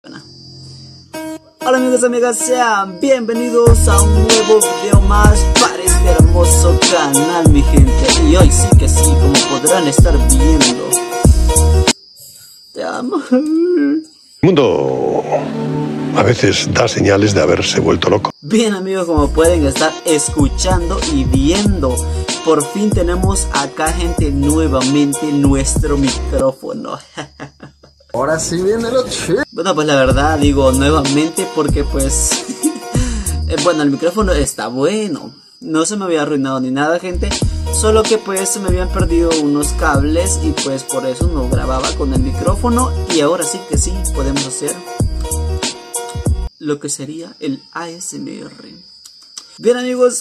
Hola amigos y amigas, sean bienvenidos a un nuevo video más para este hermoso canal, mi gente. Y hoy sí que sí, como podrán estar viendo, te amo. El mundo a veces da señales de haberse vuelto loco. Bien amigos, como pueden estar escuchando y viendo, por fin tenemos acá, gente, nuevamente nuestro micrófono. Ahora sí viene lo chido. Bueno, pues la verdad digo nuevamente porque pues bueno, el micrófono está bueno, no se me había arruinado ni nada, gente, solo que pues se me habían perdido unos cables y pues por eso no grababa con el micrófono. Y ahora sí que sí podemos hacer lo que sería el ASMR. Bien amigos,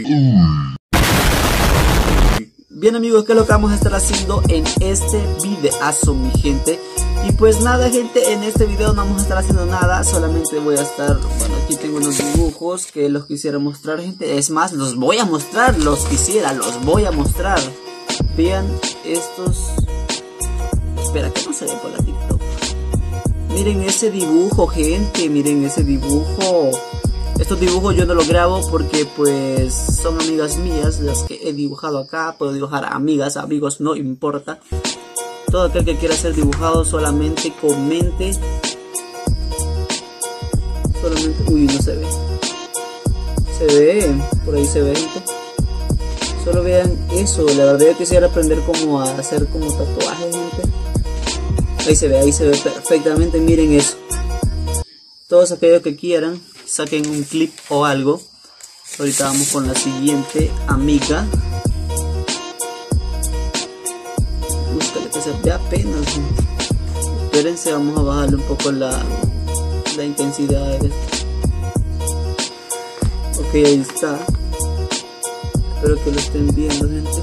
bien amigos, ¿qué es lo que vamos a estar haciendo en este videazo, mi gente? Y pues nada, gente, en este video no vamos a estar haciendo nada, solamente voy a estar, bueno, aquí tengo unos dibujos que los quisiera mostrar, gente. Es más, los voy a mostrar, los voy a mostrar. Vean estos, espera, que no se ve por la TikTok. Miren ese dibujo, gente, miren ese dibujo. Estos dibujos yo no los grabo porque pues son amigas mías las que he dibujado acá. Puedo dibujar a amigas, amigos, no importa. Todo aquel que quiera ser dibujado solamente comente. Solamente, uy, no se ve. Se ve, por ahí se ve, gente. Solo vean eso. La verdad yo quisiera aprender cómo a hacer como tatuajes, gente. Ahí se ve perfectamente, miren eso. Todos aquellos que quieran, saquen un clip o algo. Ahorita vamos con la siguiente amiga. Búscale que se vea apenas. Espérense, vamos a bajarle un poco la intensidad de esto. Ok, ahí está. Espero que lo estén viendo, gente.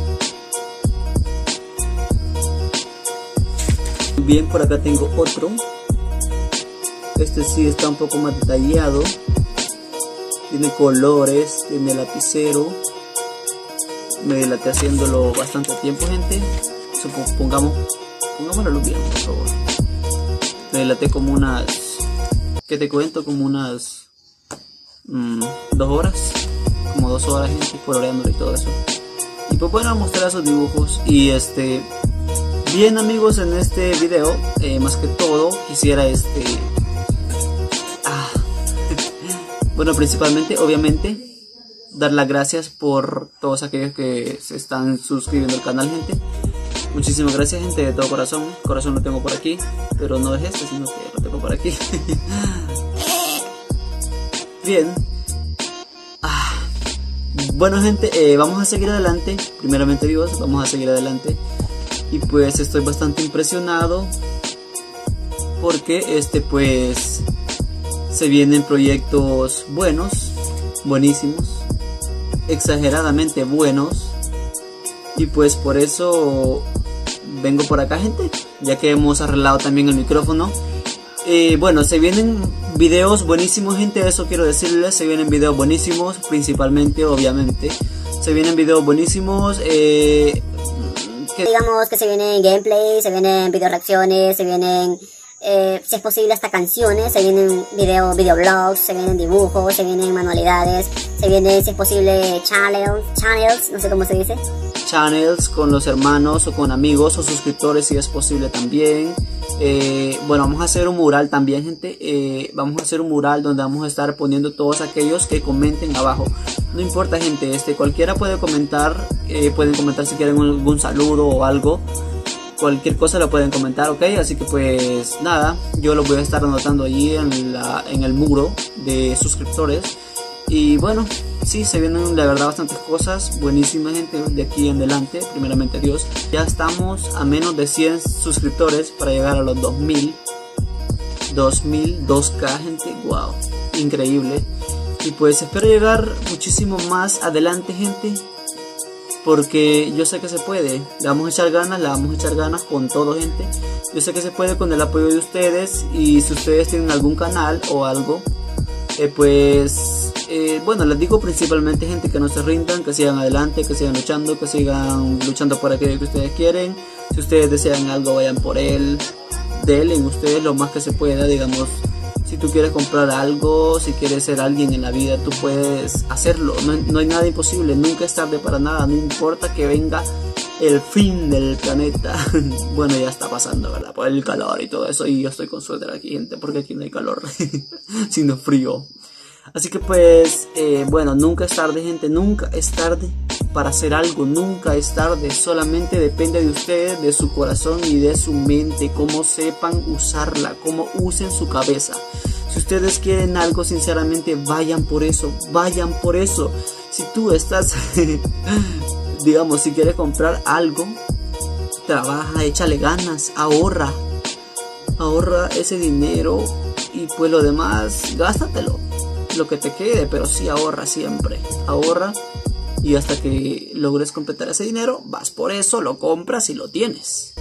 Bien, por acá tengo otro. Este sí está un poco más detallado. Tiene colores, tiene lapicero. Me dilaté haciéndolo bastante tiempo, gente. Pongámoslo bien, por favor. Me dilaté como unas, ¿qué te cuento? Como unas 2 horas. Como 2 horas, gente, coloreándolo y todo eso. Y pues bueno, a mostrar esos dibujos. Y bien amigos, en este video, más que todo, quisiera bueno, principalmente, obviamente, dar las gracias por todos aquellos que se están suscribiendo al canal, gente. Muchísimas gracias, gente, de todo corazón. Corazón lo tengo por aquí, pero no es este, sino que lo tengo por aquí. Bien. Bueno, gente, vamos a seguir adelante. Primeramente Dios, vamos a seguir adelante. Y pues estoy bastante impresionado porque pues se vienen proyectos buenos, buenísimos, exageradamente buenos. Y pues por eso vengo por acá, gente, ya que hemos arreglado también el micrófono. Bueno, se vienen videos buenísimos, gente, eso quiero decirles. Se vienen videos buenísimos, principalmente, obviamente. Se vienen videos buenísimos. Digamos que se vienen gameplays, se vienen video reacciones, se vienen, si es posible, hasta canciones, se vienen videoblogs, se vienen dibujos, se vienen manualidades, se vienen, si es posible, channels, no sé cómo se dice. Channels con los hermanos o con amigos o suscriptores, si es posible también. Bueno, vamos a hacer un mural también, gente. Vamos a hacer un mural donde vamos a estar poniendo todos aquellos que comenten abajo. No importa, gente, cualquiera puede comentar. Pueden comentar si quieren algún saludo o algo. Cualquier cosa lo pueden comentar, ok. Así que pues nada, yo lo voy a estar anotando allí en el muro de suscriptores. Y bueno, sí, se vienen la verdad bastantes cosas buenísimas, gente, de aquí en adelante, primeramente Dios. Ya estamos a menos de 100 suscriptores para llegar a los 2.000, 2K, gente, wow, increíble. Y pues espero llegar muchísimo más adelante, gente, porque yo sé que se puede. Le vamos a echar ganas con todo, gente. Yo sé que se puede con el apoyo de ustedes. Y si ustedes tienen algún canal o algo, bueno, les digo principalmente, gente, que no se rindan, que sigan adelante, que sigan luchando por aquello que ustedes quieren. Si ustedes desean algo, vayan por él, denle ustedes lo más que se pueda, digamos, tú quieres comprar algo, si quieres ser alguien en la vida, tú puedes hacerlo. No hay nada imposible, nunca es tarde para nada, no importa que venga el fin del planeta. Bueno, ya está pasando, ¿verdad? Por el calor y todo eso, y yo estoy con suéter aquí, gente, porque aquí no hay calor, sino frío. Así que pues, bueno, nunca es tarde, gente, nunca es tarde para hacer algo, nunca es tarde, solamente depende de ustedes, de su corazón y de su mente, cómo sepan usarla, cómo usen su cabeza. Si ustedes quieren algo, sinceramente, vayan por eso, vayan por eso. Si tú estás, digamos, si quieres comprar algo, trabaja, échale ganas, ahorra ese dinero y pues lo demás, gástatelo, lo que te quede, pero sí ahorra siempre, ahorra. Y hasta que logres completar ese dinero, vas por eso, lo compras y lo tienes.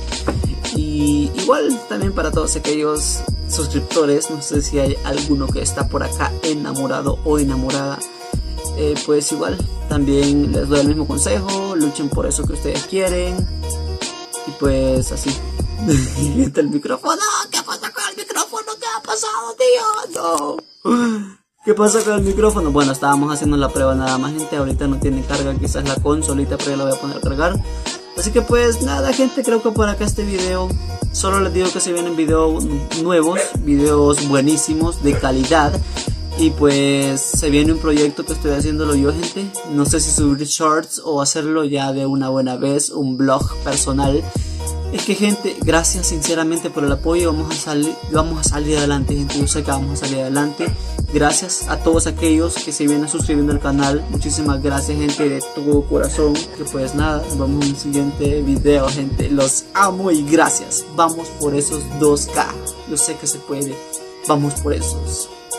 Y igual también para todos aquellos suscriptores, no sé si hay alguno que está por acá enamorado o enamorada, pues igual también les doy el mismo consejo, luchen por eso que ustedes quieren. Y pues así. El micrófono, ¿qué pasa con el micrófono? ¿Qué ha pasado, tío? No. ¿Qué pasa con el micrófono? Bueno, estábamos haciendo la prueba nada más, gente. Ahorita no tiene carga, quizás la consolita, pero ya la voy a poner a cargar. Así que pues nada, gente, creo que por acá este video. Solo les digo que se vienen videos nuevos, videos buenísimos, de calidad. Y pues se viene un proyecto que estoy haciéndolo yo, gente. No sé si subir shorts o hacerlo ya de una buena vez, un blog personal. Es que, gente, gracias sinceramente por el apoyo. Vamos a salir adelante, gente. Yo sé que vamos a salir adelante. Gracias a todos aquellos que se vienen suscribiendo al canal. Muchísimas gracias, gente, de todo corazón. Que pues nada, nos vemos en un siguiente video, gente. Los amo y gracias. Vamos por esos 2K. Yo sé que se puede. Vamos por esos.